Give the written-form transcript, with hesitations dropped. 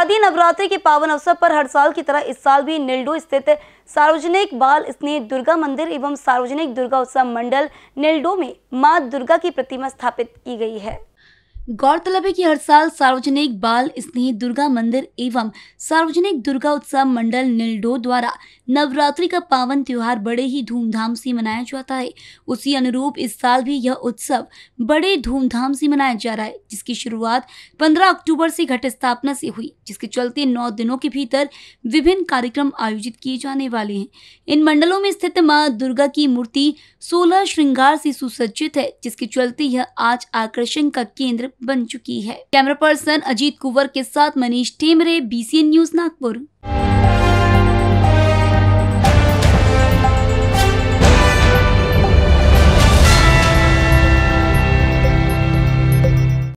शारदीय नवरात्रि के पावन अवसर पर हर साल की तरह इस साल भी निल्डो स्थित सार्वजनिक बाल स्नेह दुर्गा मंदिर एवं सार्वजनिक दुर्गा उत्सव मंडल निल्डो में मां दुर्गा की प्रतिमा स्थापित की गई है। गौरतलब है कि हर साल सार्वजनिक बाल स्नेह दुर्गा मंदिर एवं सार्वजनिक दुर्गा उत्सव मंडल निल्डो द्वारा नवरात्रि का पावन त्योहार बड़े ही धूमधाम से मनाया जाता है। उसी अनुरूप इस साल भी यह उत्सव बड़े धूमधाम से मनाया जा रहा है, जिसकी शुरुआत 15 अक्टूबर से घट स्थापना से हुई, जिसके चलते 9 दिनों के भीतर विभिन्न कार्यक्रम आयोजित किए जाने वाले हैं। इन मंडलों में स्थित मां दुर्गा की मूर्ति 16 श्रृंगार से सुसज्जित है, जिसके चलते यह आज आकर्षण का केंद्र बन चुकी है। कैमरा पर्सन अजीत कुंवर के साथ मनीष टेमरे, BCN न्यूज नागपुर।